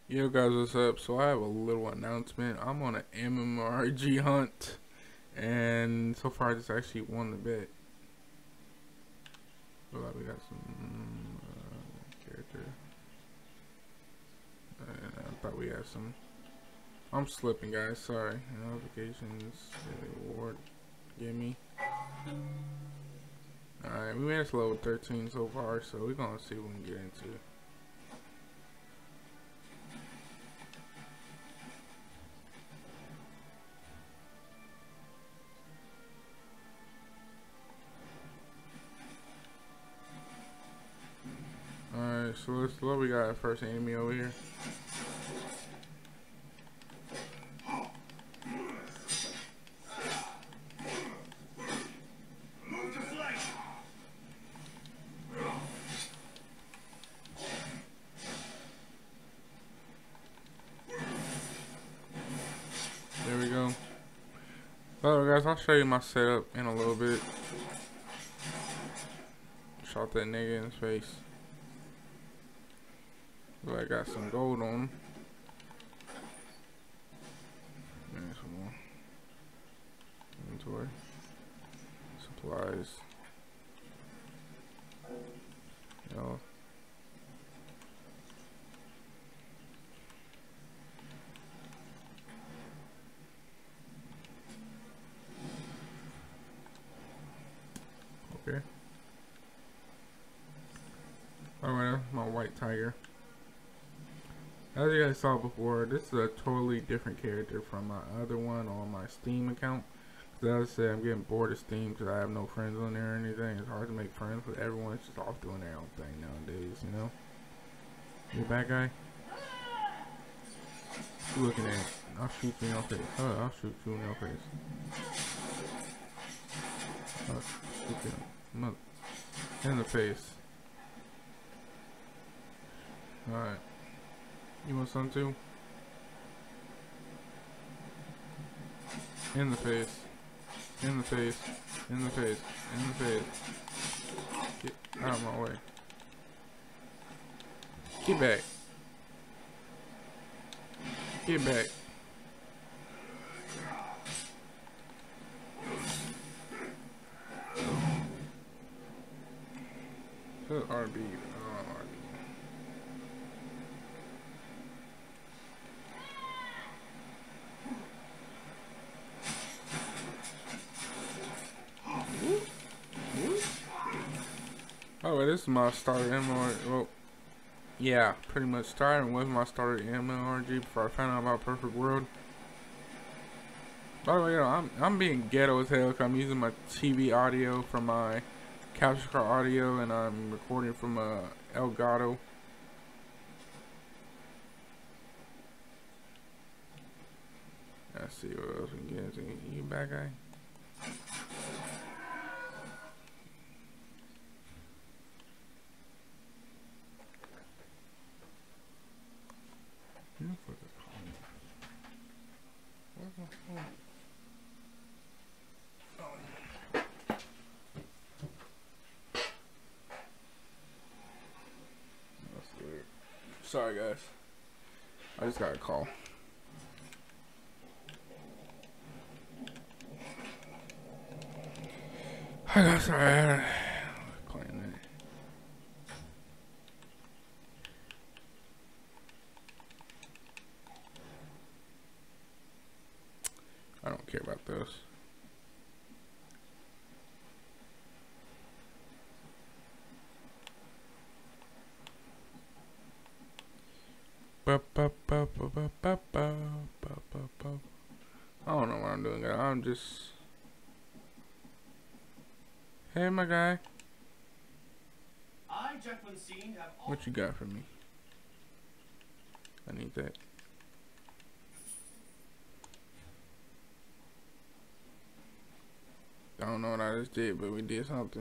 Yo guys, what's up? So I have a little announcement. I'm on an MMORG hunt, and so far I just actually won the bet. We got some character. I thought we had some. I'm slipping, guys. Sorry. Notifications. Reward. Gimme. Alright, we made us level 13 so far, so we're gonna see what we can get into. Alright, so let's look. We got our first enemy over here. There we go. Alright guys, I'll show you my setup in a little bit. Shot that nigga in his face. But I got some gold on him. And some more. Inventory. Supplies. Yo. Okay. Alright, my white tiger. As you guys saw before, this is a totally different character from my other one on my Steam account. Because as I said, I'm getting bored of Steam because I have no friends on there or anything. It's hard to make friends with everyone. It's just off doing their own thing nowadays, you know? You a bad guy? What you looking at? I'll shoot you in your face. I'll shoot you in your face. I'll shoot you in the face. Alright. You want some too? In the face. In the face. In the face. In the face. Get out of my way. Get back. Get back. Put RB. Oh, this is my starter MMORG. Well, yeah, pretty much starting with my starter MMORG before I found out about Perfect World. By the way, I'm being ghetto as hell because I'm using my TV audio from my capture card audio, and I'm recording from Elgato. Let's see what else we can get into. You bad guy? Where's my phone? That's weird. Sorry guys. I just got a call. I got sorry. Playing that. I don't care about those. I don't know what I'm doing, guys. I'm just... Hey, my guy. What you got for me? I need that. I don't know what I just did, but we did something.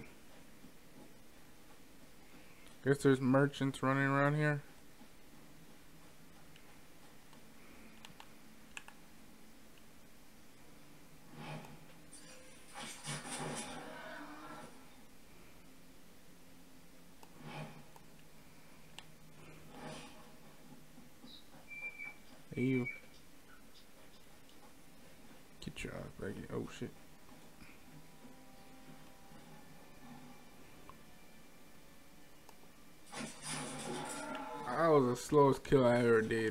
Guess there's merchants running around here. You get your ass back here. Oh shit. That was the slowest kill I ever did.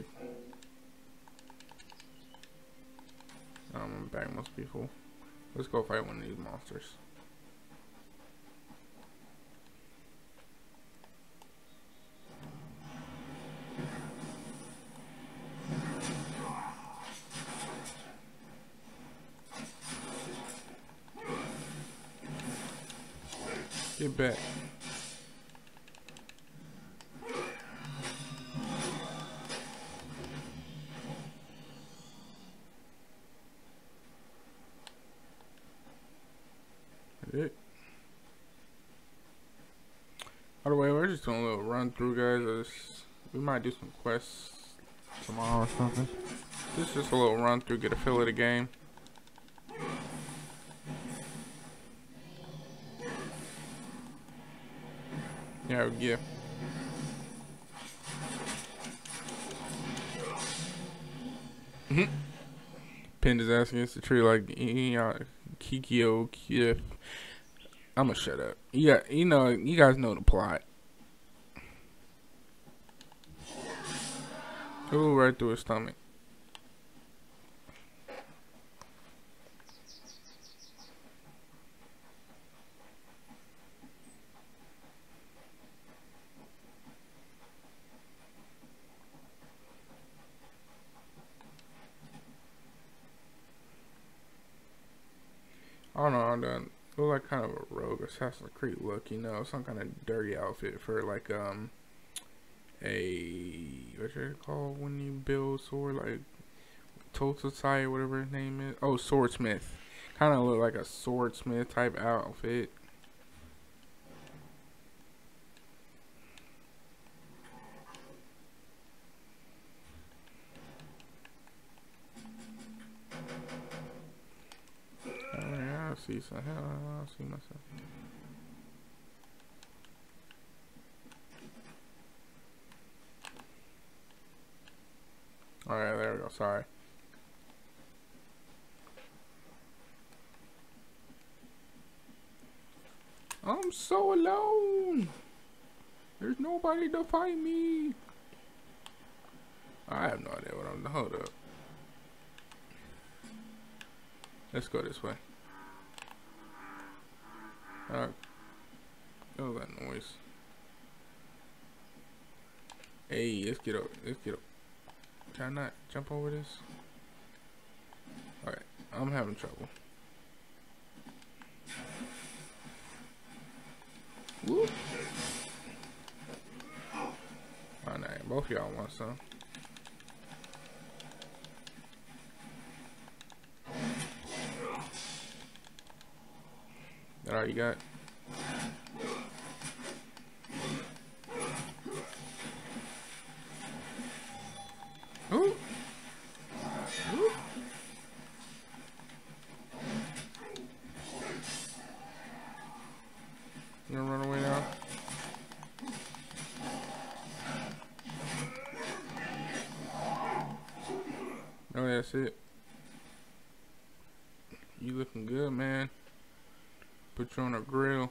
My back must be full. Let's go fight one of these monsters. Get back. It. By the way, we're just doing a little run through, guys. We might do some quests tomorrow or something. This is just a little run through, get a feel of the game. Yeah. Pinned his ass against the tree like Kikyo Kif. I'ma shut up. Yeah, you know, you guys know the plot. Ooh, right through his stomach. I don't know, I'm done. Look like kind of a rogue Assassin's Creed look, you know, some kind of dirty outfit for like a what's it called when you build sword, like Total Society, whatever his name is. Oh, swordsmith. Kind of look like a swordsmith type outfit. Oh yeah, I see some. I see myself. Alright, there we go. Sorry. I'm so alone. There's nobody to fight me. I have no idea what I'm doing. Hold up. Let's go this way. What was that noise? Hey, let's get up. Let's get up. Can I not jump over this? Alright, I'm having trouble. Whoop. Oh, nah, both of y'all want some. That all you got? Ooh. Ooh. You gonna run away now? No, that's it. You looking good, man. Put you on a grill.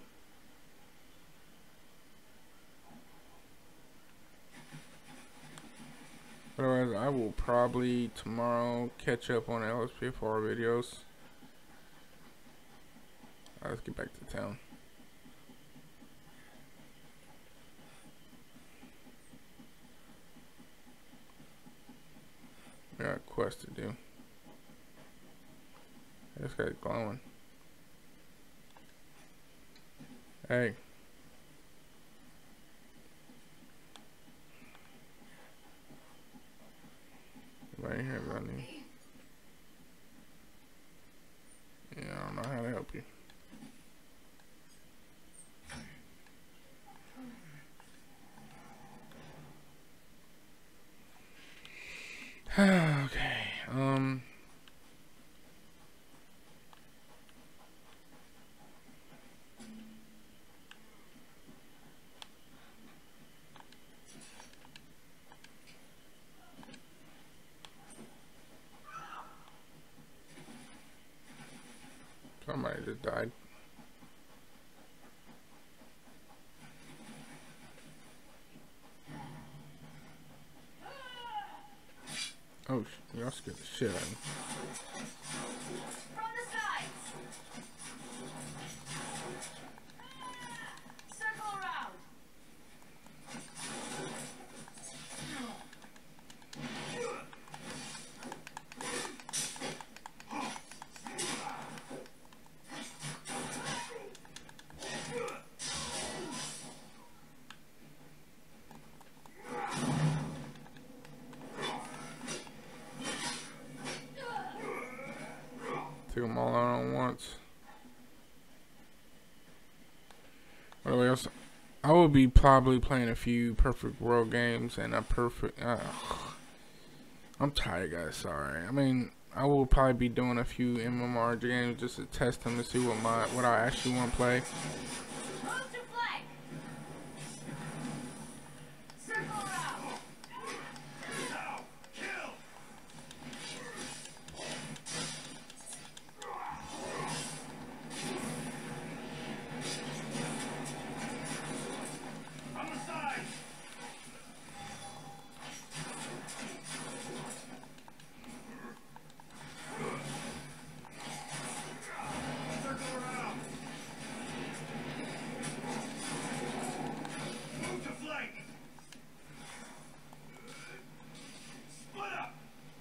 Otherwise, I will probably tomorrow catch up on LSP4 videos. Alright, let's get back to town. We got a quest to do. This guy's glowing. Hey. Right here, buddy. Yeah, I don't know how to help you. Okay. Somebody just died. Oh, y'all scared the shit out of me. From the sides. Circle around. Took them all out at once. What else? I will be probably playing a few Perfect World games and a perfect. I'm tired, guys. Sorry. I mean, I will probably be doing a few MMORPG games just to test them to see what I actually want to play. Move to flank. Circle around. Kill. On the side. Circle around. Move to flank. Split up.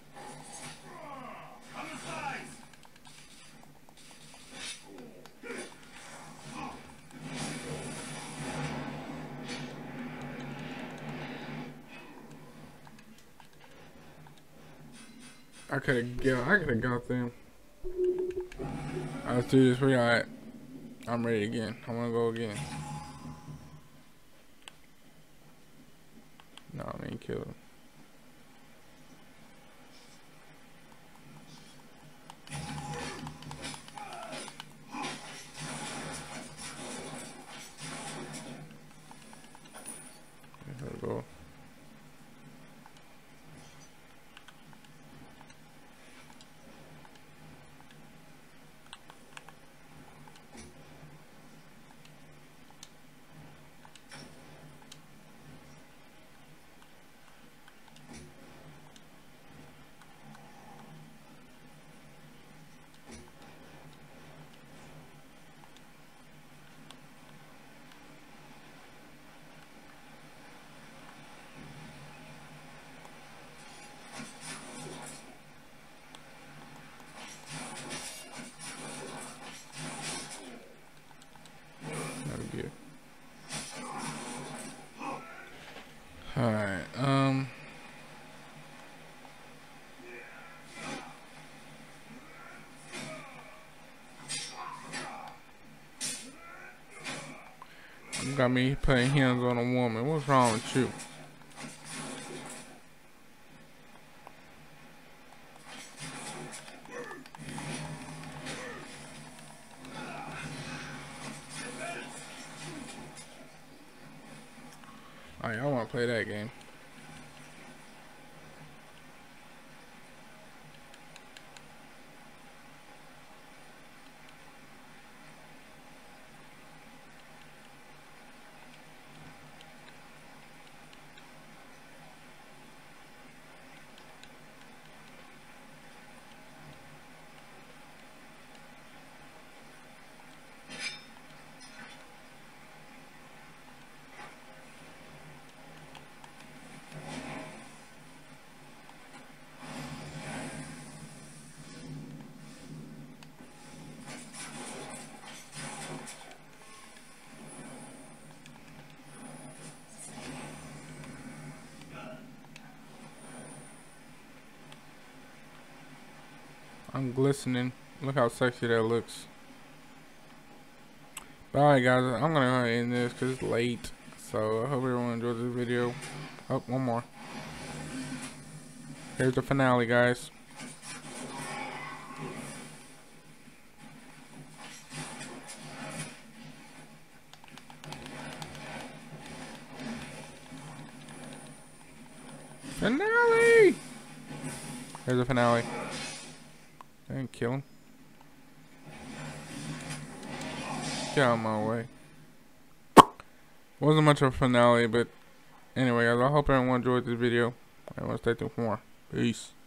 On the sides. I could have got them. Let's do this. We got. I'm ready again. I want to go again. No, I mean kill him. There we go. Good. Alright, you got me putting hands on a woman. What's wrong with you? Alright, I want to play that game. I'm glistening. Look how sexy that looks. Alright guys, I'm gonna end this because it's late. So I hope everyone enjoyed this video. Oh, one more. Here's the finale, guys. Finale! Here's the finale. I didn't kill him. Get out of my way. Wasn't much of a finale, but anyway, guys, I hope everyone enjoyed this video. Everyone stay tuned for more. Peace.